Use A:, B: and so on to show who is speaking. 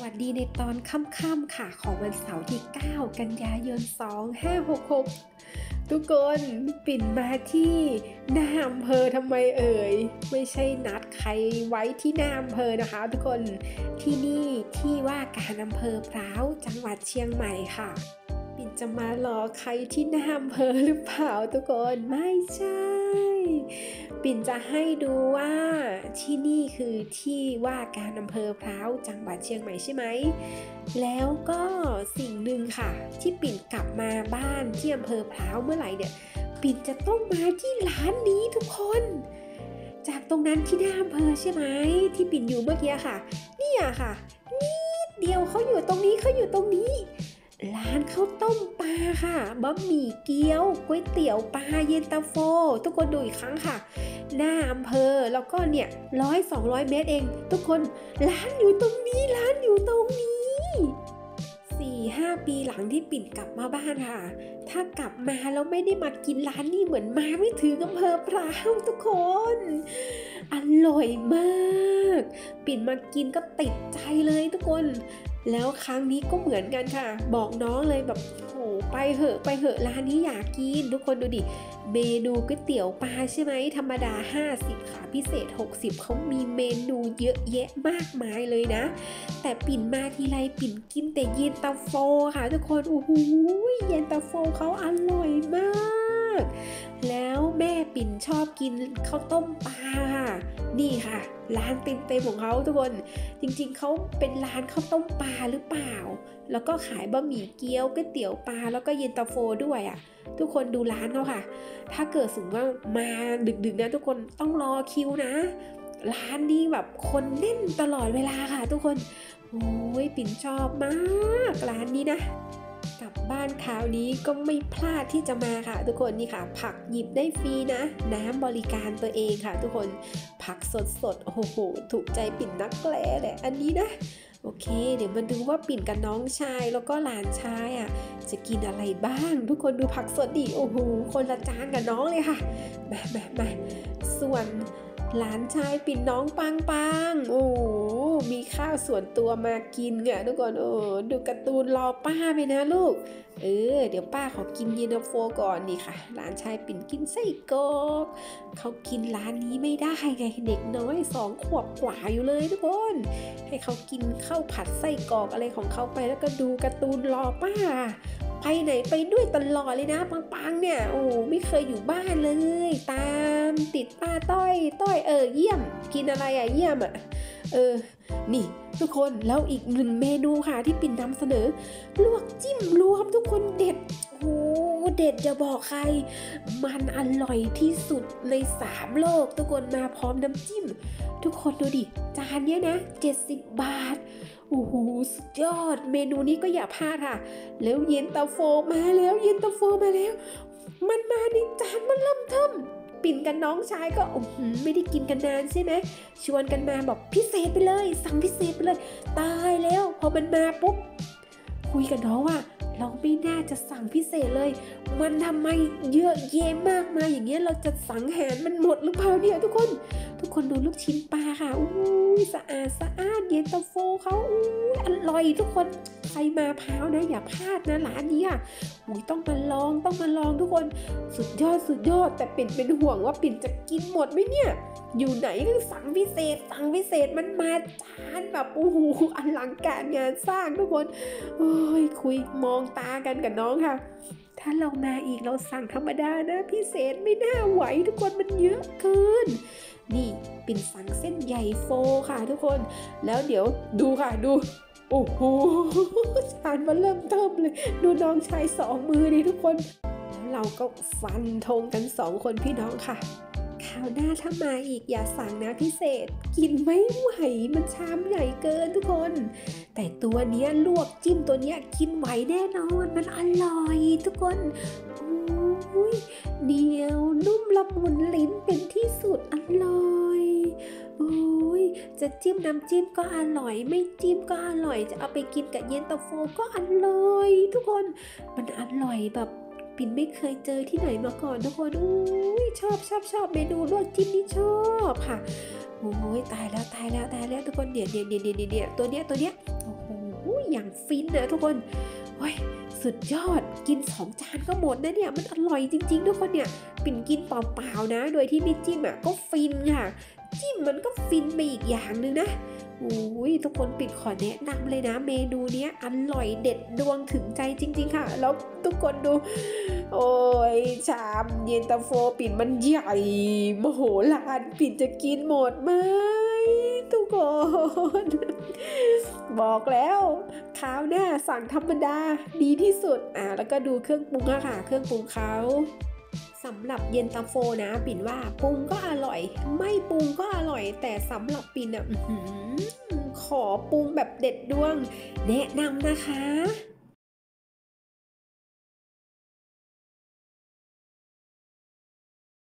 A: สดีในตอนค่ำๆค่ะของวันเสาร์ที่9กันยายน2566ทุกคนปิ่นมาที่หน้าอำเภอทำไมเอ่ยไม่ใช่นัดใครไว้ที่หน้าอำเภอนะคะทุกคนที่นี่ที่ว่าการอำเภอพร้าวจังหวัดเชียงใหม่ค่ะปิ่นจะมารอใครที่หน้าอำเภอหรือเปล่าทุกคนไม่ใช่ปิ่นจะให้ดูว่าที่นี่คือที่ว่าการอำเภอพร้าวจังหวัดเชียงใหม่ใช่ไหมแล้วก็สิ่งหนึ่งค่ะที่ปิ่นกลับมาบ้านที่อำเภอพร้าวเมื่อไหร่เนี่ยปิ่นจะต้องมาที่ร้านนี้ทุกคนจากตรงนั้นที่หน้าอำเภอใช่ไหมที่ปิ่นอยู่เมื่อกี้ค่ะเนี่ยค่ะนิดเดียวเขาอยู่ตรงนี้ร้านข้าวต้มปลาค่ะบะหมี่เกี๊ยวก๋วยเตี๋ยวปลาเย็นตาโฟทุกคนดูอีกครั้งค่ะหน้าอำเภอแล้วก็เนี่ย100-200 เมตรเองทุกคนร้านอยู่ตรงนี้4-5 ปีหลังที่ปิ่นกลับมาบ้านค่ะถ้ากลับมาแล้วไม่ได้มากินร้านนี้เหมือนมาไม่ถึงอำเภอพร้าวทุกคนอร่อยมากปิ่นมากินก็ติดใจเลยทุกคนแล้วครั้งนี้ก็เหมือนกันค่ะบอกน้องเลยแบบโหไปเหอะร้านนี้อยากกินทุกคนดูดิเมนูก๋วยเตี๋ยวปลาใช่ไหมธรรมดา50ค่ะพิเศษ60เขามีเมนูเยอะแยะมากมายเลยนะแต่ปิ่นมาทีไรปิ่นกินแต่เย็นตาโฟค่ะทุกคนโอ้โหเย็นตาโฟเขาอร่อยมากแล้วแม่ปิ่นชอบกินข้าวต้มปลาค่ะนี่ค่ะร้านเต็มของเขาทุกคนจริงๆเขาเป็นร้านข้าวต้มปลาหรือเปล่าแล้วก็ขายบะหมี่เกี๊ยวก๋วยเตี๋ยวปลาแล้วก็เย็นตาโฟด้วยอ่ะทุกคนดูร้านเขาค่ะถ้าเกิดสมมติว่ามาดึกๆนะทุกคนต้องรอคิวนะร้านนี้แบบคนแน่นตลอดเวลาค่ะทุกคนโอ้ยปิ่นชอบมากร้านนี้นะกลับบ้านคราวนี้ก็ไม่พลาดที่จะมาค่ะทุกคนนี่ค่ะผักหยิบได้ฟรีนะน้ำบริการตัวเองค่ะทุกคนผักสดโอ้โหถูกใจปิ่นนักแลแหละอันนี้นะโอเคเดี๋ยวมาดูว่าปิ่นกับน้องชายแล้วก็หลานชายอ่ะจะกินอะไรบ้างทุกคนดูผักสดดิโอ้โหคนละจานกับน้องเลยค่ะมาส่วนหลานชายปิ่นน้องปังโอ้มีข้าวส่วนตัวมากินอ่ะทุกคนดูการ์ตูนรอป้าไปนะลูกเดี๋ยวป้าขอกินเย็นตาโฟก่อนนี่ค่ะหลานชายปิ่นกินไส้กรอกเขากินร้านนี้ไม่ได้ไงเด็กน้อย2 ขวบกว่าอยู่เลยทุกคนให้เขากินข้าวผัดไส้กรอกอะไรของเขาไปแล้วก็ดูการ์ตูนรอป้าไปไหนไปด้วยตลอดเลยนะปังเนี่ยโอ้ไม่เคยอยู่บ้านเลยตามติดป้าต้อยเยี่ยมกินอะไรอ่ะเยี่ยมอ่ะนี่ทุกคนแล้วอีกหนึ่งเมนูค่ะที่ปิ่นนำเสนอลวกจิ้มรวมทุกคนเด็ดโอ้เด็ดอย่าบอกใครมันอร่อยที่สุดใน3 โลกทุกคนมาพร้อมน้ำจิ้มทุกคนดูดิจานเนี้ยนะ70 บาทโอ้โหสุดยอดเมนูนี้ก็อย่าพลาดค่ะแล้วเย็นตาโฟมาแล้วมันมาในจานมันเริ่มเทิมปิ่นกับน้องชายก็ไม่ได้กินกันนานใช่ไหมชวนกันมาบอกพิเศษไปเลยสั่งพิเศษไปเลยตายแล้วพอมันมาปุ๊บคุยกับน้องว่าเราไม่น่าจะสั่งพิเศษเลยมันทำไมเยอะแยะมากมายอย่างเงี้ยเราจะสังหารมันหมดหรือเปล่าเนี่ยทุกคนดูลูกชิ้นปลาค่ะอุ้ยสะอาดเย็นตาโฟเขาอุ้ยอร่อยทุกคนใครมาพร้าวนะอย่าพลาดนะร้านนี้อ่ะอุ้ยต้องมาลองทุกคนสุดยอดแต่เป็นห่วงว่าปิ่นจะกินหมดไหมเนี่ยอยู่ไหนก็สั่งพิเศษมันมาจานแบบโอ้โหอลังการงานสร้างทุกคนโอ้ยคุยมองตากันกับน้องค่ะถ้าเรามาอีกเราสั่งธรรมดานะพิเศษไม่น่าไหวทุกคนมันเยอะเกินนี่ปิ่นสั่งเส้นใหญ่โฟค่ะทุกคนแล้วเดี๋ยวดูค่ะดูโอ้โหจานมันเริ่มเทิมเลยดูน้องชาย2 มือดิทุกคนแล้วเราก็ฟันธงกัน2 คนพี่น้องค่ะคราวหน้าถ้ามาอีกอย่าสั่งนะพิเศษกินไม่ไหวมันชามใหญ่เกินทุกคนแต่ตัวเนี้ยลวกจิ้มตัวเนี้ยกินไหวแน่นอนมันอร่อยทุกคนโอ้ยเหนียวนุ่มละมุนลิ้นเป็นที่สุดอร่อยโอ้ยจะจิ้มน้ำจิ้มก็อร่อยไม่จิ้มก็อร่อยจะเอาไปกินกับเย็นตาโฟก็อร่อยทุกคนมันอร่อยแบบปิ่นไม่เคยเจอที่ไหนมาก่อนทุกคนอุ้ยชอบเมนูลวกจิ้มนี่ชอบค่ะโอ้ยตายแล้วทุกคนเดี๋ยวตัวเนี้ยโอ้โหอย่างฟินนะทุกคนโอ้ยสุดยอดกิน2 จานก็หมดนะเนี่ยมันอร่อยจริงๆทุกคนเนี่ยปิ่นกินเปล่าๆนะโดยที่ไม่จิ้มอ่ะก็ฟินค่ะจิ้มมันก็ฟินไปอีกอย่างนึงนะโอ้ยทุกคนปิ่นขอแนะนำเลยนะเมนูเนี้ยอร่อยเด็ดดวงถึงใจจริงๆค่ะแล้วทุกคนดูโอ้ยชามเย็นตาโฟปิ่นมันใหญ่มโหฬารปิ่นจะกินหมดไหมทุกคนบอกแล้วคราวหน้าสั่งธรรมดาดีที่สุดแล้วก็ดูเครื่องปรุงอะค่ะเครื่องปรุงเขาสำหรับเย็นตาโฟนะปิ่นว่าปรุงก็อร่อยไม่ปรุงก็อร่อยแต่สำหรับปิ่นขอปรุงแบบเด็ดดวงแนะนำนะคะ